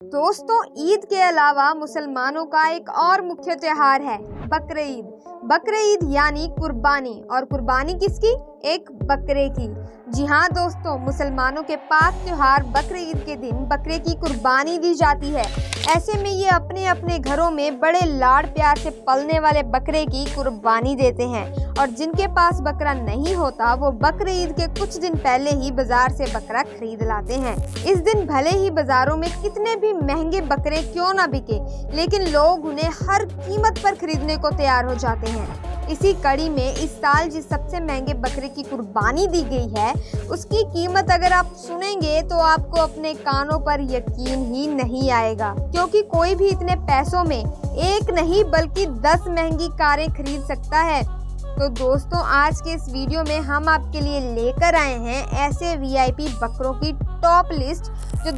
दोस्तों, ईद के अलावा मुसलमानों का एक और मुख्य त्योहार है बकरीद। बकरीद यानी कुर्बानी, और कुर्बानी किसकी? एक बकरे की। जी हाँ दोस्तों, मुसलमानों के पाक त्योहार बकरीद के दिन बकरे की कुर्बानी दी जाती है। ऐसे में ये अपने अपने घरों में बड़े लाड़ प्यार से पलने वाले बकरे की कुर्बानी देते हैं, और जिनके पास बकरा नहीं होता वो बकरीद के कुछ दिन पहले ही बाजार से बकरा खरीद लाते हैं। इस दिन भले ही बाजारों में कितने भी महंगे बकरे क्यों ना बिके, लेकिन लोग उन्हें हर कीमत पर खरीदने को तैयार हो जाते हैं। इसी कड़ी में इस साल जिस सबसे महंगे बकरे की कुर्बानी दी गई है, उसकी कीमत अगर आप सुनेंगे तो आपको अपने कानों पर यकीन ही नहीं आएगा, क्योंकि कोई भी इतने पैसों में एक नहीं बल्कि 10 महंगी कारें खरीद सकता है। तो दोस्तों, आज के इस वीडियो में हम आपके लिए लेकर आए हैं ऐसे वीआईपी बकरों की टॉप लिस्ट जो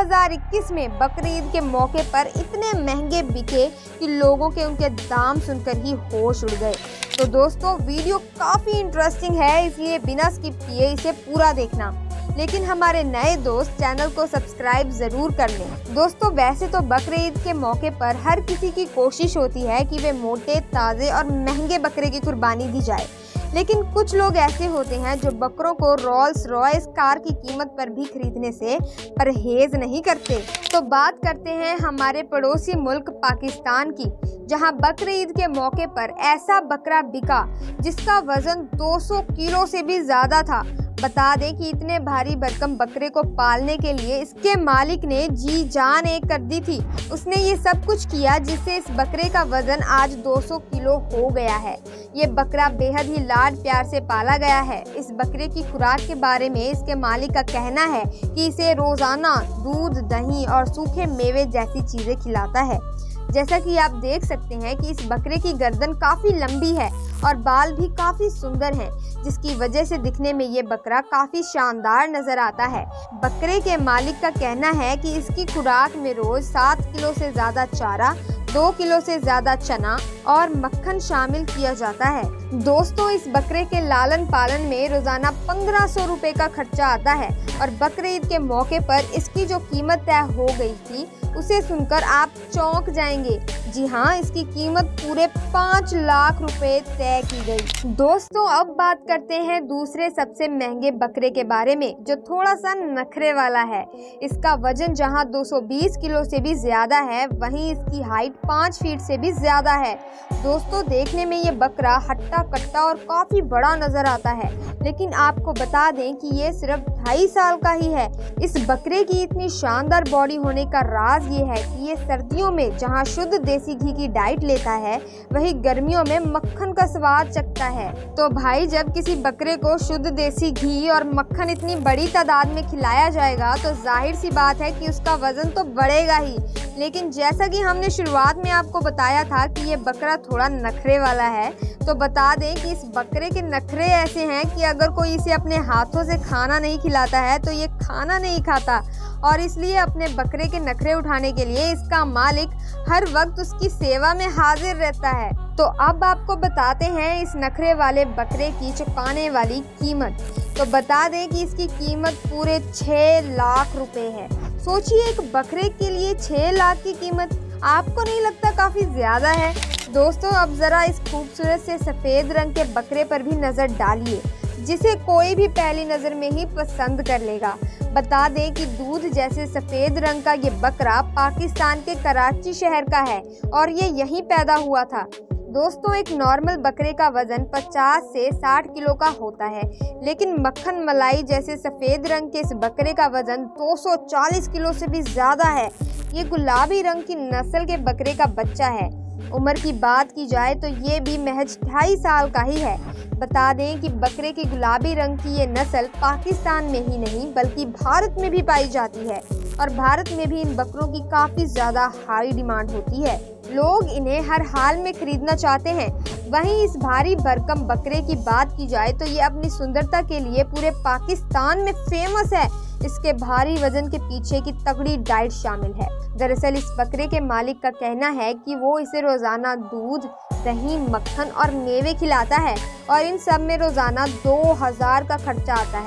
2021 में बकरीद के मौके पर इतने महंगे बिके कि लोगों के उनके दाम सुनकर ही होश उड़ गए। तो दोस्तों, वीडियो काफ़ी इंटरेस्टिंग है, इसलिए बिना स्किप किए इसे पूरा देखना। लेकिन हमारे नए दोस्त चैनल को सब्सक्राइब ज़रूर कर लें। दोस्तों, वैसे तो बकरीद के मौके पर हर किसी की कोशिश होती है कि वे मोटे, ताज़े और महंगे बकरे की कुर्बानी दी जाए, लेकिन कुछ लोग ऐसे होते हैं जो बकरों को रोल्स रॉयस कार की कीमत पर भी खरीदने से परहेज नहीं करते। तो बात करते हैं हमारे पड़ोसी मुल्क पाकिस्तान की, जहां बकरीद के मौके पर ऐसा बकरा बिका जिसका वजन 200 किलो से भी ज़्यादा था। बता दें कि इतने भारी भरकम बकरे को पालने के लिए इसके मालिक ने जी जान एक कर दी थी। उसने ये सब कुछ किया जिससे इस बकरे का वजन आज 200 किलो हो गया है। ये बकरा बेहद ही लाड प्यार से पाला गया है। इस बकरे की खुराक के बारे में इसके मालिक का कहना है कि इसे रोजाना दूध, दही और सूखे मेवे जैसी चीजें खिलाता है। जैसा कि आप देख सकते हैं कि इस बकरे की गर्दन काफ़ी लंबी है और बाल भी काफ़ी सुंदर हैं, जिसकी वजह से दिखने में ये बकरा काफ़ी शानदार नज़र आता है। बकरे के मालिक का कहना है कि इसकी खुराक में रोज़ 7 किलो से ज़्यादा चारा, 2 किलो से ज़्यादा चना और मक्खन शामिल किया जाता है। दोस्तों, इस बकरे के लालन पालन में रोज़ाना 1500 रुपये का खर्चा आता है, और बकरीद के मौके पर इसकी जो कीमत तय हो गई थी उसे सुनकर आप चौंक जाएंगे। जी हाँ, इसकी कीमत पूरे 5 लाख रुपए तय की गई। दोस्तों, अब बात करते हैं दूसरे सबसे महंगे बकरे के बारे में, जो थोड़ा सा नखरे वाला है। इसका वजन जहाँ 220 किलो से भी ज्यादा है, वहीं इसकी हाइट 5 फीट से भी ज्यादा है। दोस्तों, देखने में ये बकरा हट्टा कट्टा और काफी बड़ा नजर आता है, लेकिन आपको बता दें कि ये सिर्फ 2.5 साल का ही है। इस बकरे की इतनी शानदार बॉडी होने का राज ये है कि ये सर्दियों में जहां शुद्ध देसी घी की डाइट लेता है, वही गर्मियों में मक्खन का स्वाद चखता है। तो भाई, जब किसी बकरे को शुद्ध देसी घी और मक्खन इतनी बड़ी तादाद में खिलाया जाएगा तो जाहिर सी बात है कि उसका वजन तो बढ़ेगा ही। लेकिन जैसा कि हमने शुरुआत में आपको बताया था कि ये बकरा थोड़ा नखरे वाला है, तो बता दें कि इस बकरे के नखरे ऐसे हैं कि अगर कोई इसे अपने हाथों से खाना नहीं खिलाता है तो ये खाना नहीं खाता, और इसलिए अपने बकरे के नखरे उठाने के लिए इसका मालिक हर वक्त उसकी सेवा में हाजिर रहता है। तो अब आपको बताते हैं इस नखरे वाले बकरे की चुकाने वाली कीमत। तो बता दें कि इसकी कीमत पूरे 6 लाख रुपए है। सोचिए, एक बकरे के लिए 6 लाख की कीमत, आपको नहीं लगता काफ़ी ज़्यादा है? दोस्तों, अब ज़रा इस खूबसूरत से सफ़ेद रंग के बकरे पर भी नज़र डालिए, जिसे कोई भी पहली नज़र में ही पसंद कर लेगा। बता दें कि दूध जैसे सफ़ेद रंग का ये बकरा पाकिस्तान के कराची शहर का है, और ये यहीं पैदा हुआ था। दोस्तों, एक नॉर्मल बकरे का वजन 50 से 60 किलो का होता है, लेकिन मक्खन मलाई जैसे सफ़ेद रंग के इस बकरे का वजन 240 किलो से भी ज़्यादा है। ये गुलाबी रंग की नस्ल के बकरे का बच्चा है। उम्र की बात की जाए तो ये भी महज 2.5 साल का ही है। बता दें कि बकरे की गुलाबी रंग की ये नस्ल पाकिस्तान में ही नहीं बल्कि भारत में भी पाई जाती है, और भारत में भी इन बकरों की काफ़ी ज़्यादा हाई डिमांड होती है। लोग इन्हें हर हाल में खरीदना चाहते हैं। वहीं इस भारी भरकम बकरे की बात की जाए तो ये अपनी सुंदरता के लिए पूरे पाकिस्तान में फेमस है। इसके भारी वजन के पीछे की तगड़ी डाइट शामिल है। दरअसल इस बकरे के मालिक का कहना है कि वो इसे रोजाना दूध, दही, मक्खन और मेवे खिलाता है, और इन सब में रोजाना 2000 का खर्चा आता है।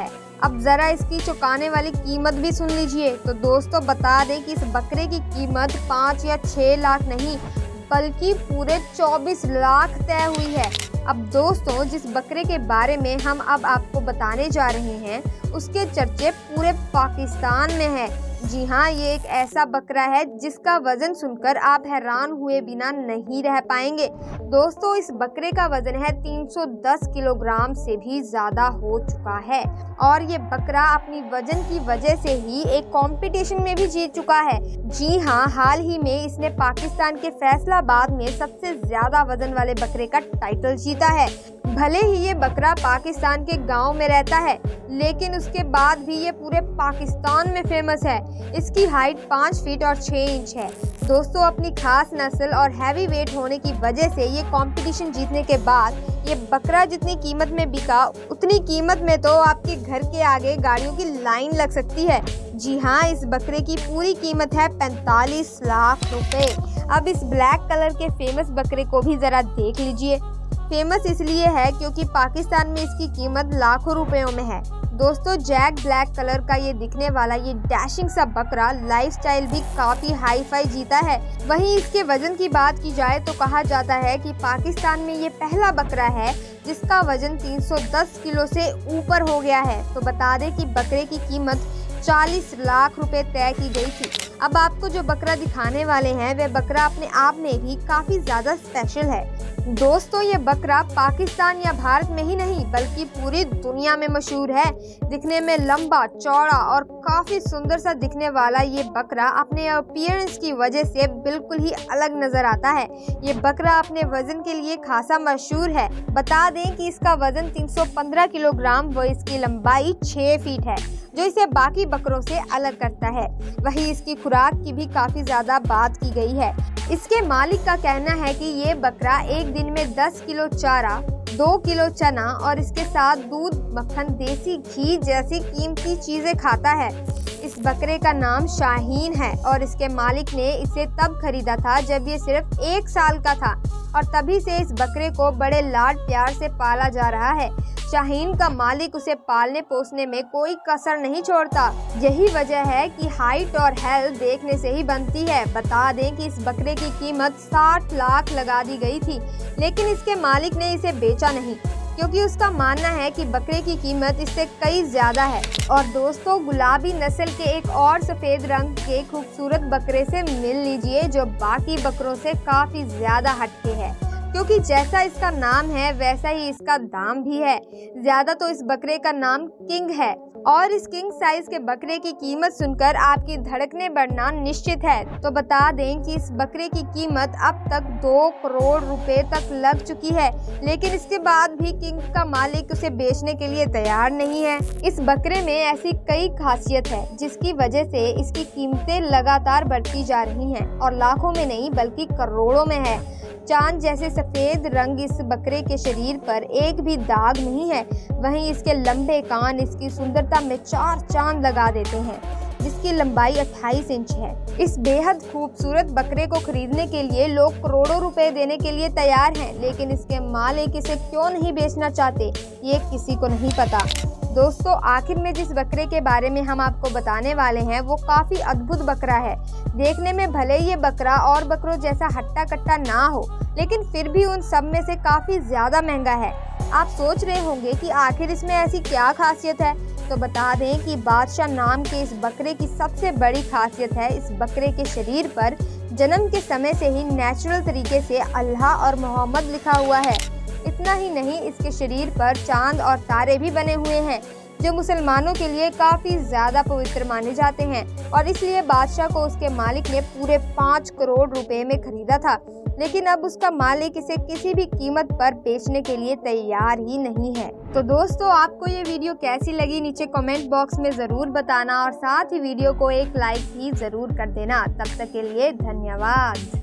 अब जरा इसकी चौंकाने वाली कीमत भी सुन लीजिए। तो दोस्तों बता दें कि इस बकरे की कीमत 5 या 6 लाख नहीं बल्कि पूरे 24 लाख तय हुई है। अब दोस्तों जिस बकरे के बारे में हम अब आपको बताने जा रहे हैं उसके चर्चे पूरे पाकिस्तान में है। जी हाँ, ये एक ऐसा बकरा है जिसका वजन सुनकर आप हैरान हुए बिना नहीं रह पाएंगे। दोस्तों इस बकरे का वजन है 310 किलोग्राम से भी ज्यादा हो चुका है और ये बकरा अपनी वजन की वजह से ही एक कंपटीशन में भी जीत चुका है। जी हाँ, हाल ही में इसने पाकिस्तान के फैसलाबाद में सबसे ज्यादा वजन वाले बकरे का टाइटल जीता है। भले ही ये बकरा पाकिस्तान के गांव में रहता है लेकिन उसके बाद भी ये पूरे पाकिस्तान में फेमस है। इसकी हाइट 5 फीट और 6 इंच है। दोस्तों अपनी खास नस्ल और हैवी वेट होने की वजह से ये कंपटीशन जीतने के बाद ये बकरा जितनी कीमत में बिका उतनी कीमत में तो आपके घर के आगे गाड़ियों की लाइन लग सकती है। जी हाँ, इस बकरे की पूरी कीमत है 45 लाख रुपए। अब इस ब्लैक कलर के फेमस बकरे को भी जरा देख लीजिए। फेमस इसलिए है क्योंकि पाकिस्तान में इसकी कीमत लाखों रुपयों में है। दोस्तों जैक ब्लैक कलर का ये दिखने वाला ये डैशिंग सा बकरा लाइफस्टाइल भी काफी हाई फाई जीता है। वहीं इसके वजन की बात की जाए तो कहा जाता है कि पाकिस्तान में ये पहला बकरा है जिसका वजन 310 किलो से ऊपर हो गया है। तो बता दें कि बकरे की कीमत 40 लाख रुपए तय की गई थी। अब आपको जो बकरा दिखाने वाले हैं वह बकरा अपने आप में भी काफी ज्यादा स्पेशल है। दोस्तों ये बकरा पाकिस्तान या भारत में ही नहीं बल्कि पूरी दुनिया में मशहूर है। दिखने में लंबा चौड़ा और काफी सुंदर सा दिखने वाला ये बकरा अपने अपीयरेंस की वजह से बिल्कुल ही अलग नजर आता है। ये बकरा अपने वजन के लिए खासा मशहूर है। बता दें कि इसका वजन 315 किलोग्राम व इसकी लंबाई 6 फीट है जो इसे बाकी बकरों से अलग करता है। वहीं इसकी खुराक की भी काफी ज्यादा बात की गई है। इसके मालिक का कहना है कि ये बकरा एक दिन में 10 किलो चारा, 2 किलो चना और इसके साथ दूध, मक्खन, देसी घी जैसी कीमती चीजें खाता है। इस बकरे का नाम शाहीन है और इसके मालिक ने इसे तब खरीदा था जब ये सिर्फ 1 साल का था और तभी से इस बकरे को बड़े लाड प्यार से पाला जा रहा है। शाहीन का मालिक उसे पालने पोसने में कोई कसर नहीं छोड़ता। यही वजह है कि हाइट और हेल्थ देखने से ही बनती है। बता दें कि इस बकरे की कीमत 60 लाख लगा दी गई थी लेकिन इसके मालिक ने इसे बेचा नहीं क्योंकि उसका मानना है कि बकरे की कीमत इससे कई ज्यादा है। और दोस्तों गुलाबी नस्ल के एक और सफेद रंग के खूबसूरत बकरे से मिल लीजिए जो बाकी बकरों से काफी ज्यादा हटके है क्योंकि जैसा इसका नाम है वैसा ही इसका दाम भी है। ज्यादा तो इस बकरे का नाम किंग है और इस किंग साइज के बकरे की कीमत सुनकर आपकी धड़कनें बढ़ना निश्चित है। तो बता दें कि इस बकरे की कीमत अब तक 2 करोड़ रुपए तक लग चुकी है लेकिन इसके बाद भी किंग का मालिक उसे बेचने के लिए तैयार नहीं है। इस बकरे में ऐसी कई खासियत है जिसकी वजह से इसकी कीमतें लगातार बढ़ती जा रही हैं और लाखों में नहीं बल्कि करोड़ों में है। चांद जैसे सफेद रंग इस बकरे के शरीर पर एक भी दाग नहीं है। वहीं इसके लंबे कान इसकी सुंदरता में 4 चांद लगा देते हैं जिसकी लंबाई 28 इंच है। इस बेहद खूबसूरत बकरे को खरीदने के लिए लोग करोड़ों रुपए देने के लिए तैयार हैं लेकिन इसके मालिक इसे क्यों नहीं बेचना चाहते ये किसी को नहीं पता। दोस्तों आखिर में जिस बकरे के बारे में हम आपको बताने वाले हैं वो काफी अद्भुत बकरा है। देखने में भले ये बकरा और बकरों जैसा हट्टा कट्टा ना हो लेकिन फिर भी उन सब में से काफी ज्यादा महंगा है। आप सोच रहे होंगे कि आखिर इसमें ऐसी क्या खासियत है। तो बता दें कि बादशाह नाम के इस बकरे की सबसे बड़ी खासियत है इस बकरे के शरीर पर जन्म के समय से ही नेचुरल तरीके से अल्लाह और मोहम्मद लिखा हुआ है। इतना ही नहीं इसके शरीर पर चांद और तारे भी बने हुए हैं जो मुसलमानों के लिए काफी ज्यादा पवित्र माने जाते हैं और इसलिए बादशाह को उसके मालिक ने पूरे 5 करोड़ रुपए में खरीदा था लेकिन अब उसका मालिक इसे किसी भी कीमत पर बेचने के लिए तैयार ही नहीं है। तो दोस्तों आपको ये वीडियो कैसी लगी नीचे कमेंट बॉक्स में जरूर बताना और साथ ही वीडियो को एक लाइक भी जरूर कर देना। तब तक के लिए धन्यवाद।